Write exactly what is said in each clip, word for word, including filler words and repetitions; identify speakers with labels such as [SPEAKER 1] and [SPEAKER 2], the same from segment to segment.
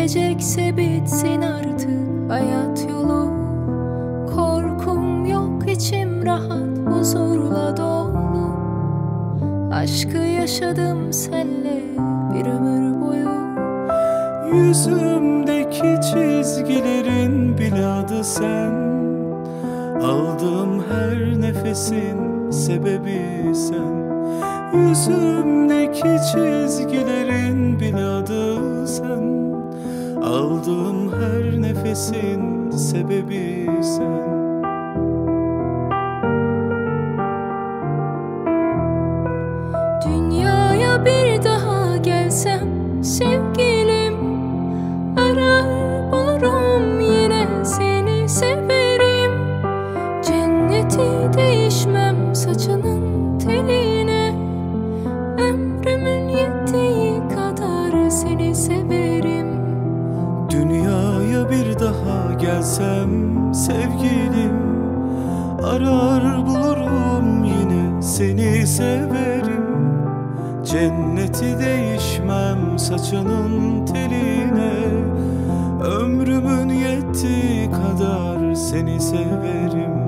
[SPEAKER 1] Bitecekse bitsin artık hayat yolu. Korkum yok, içim rahat, huzurla dolu. Aşkı yaşadım senle bir ömür boyu.
[SPEAKER 2] Yüzümdeki çizgilerin bile adı sen. Aldığım her nefesin sebebi sen. Yüzümdeki çizgilerin bile adı sen. Aldığım her nefesin sebebi sen.
[SPEAKER 1] Dünyaya bir daha gelsem sevgilim, arar bulurum yine seni severim. Cenneti değişmem saçının teline. Ömrümün yettiği kadar seni severim.
[SPEAKER 2] Dünyaya bir daha gelsem sevgilim, arar bulurum yine seni severim. Cenneti değişmem saçının teline. Ömrümün yettiği kadar seni severim.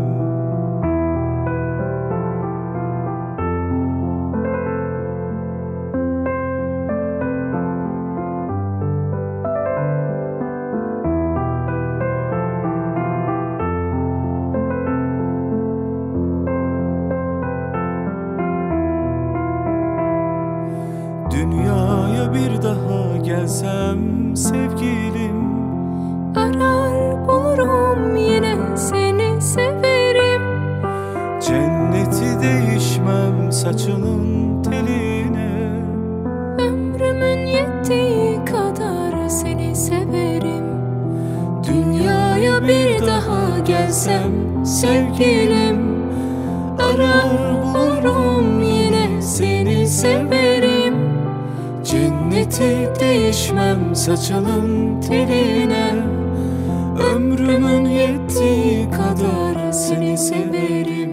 [SPEAKER 2] Dünyaya bir daha gelsem sevgilim,
[SPEAKER 1] arar bulurum yine seni severim.
[SPEAKER 2] Cenneti değişmem saçının teline.
[SPEAKER 1] Ömrümün yettiği kadar seni severim. Dünyaya bir daha gelsem sevgilim, arar bulurum yine seni severim. Cenneti değişmem saçının teline. Ömrümün yettiği kadar seni severim.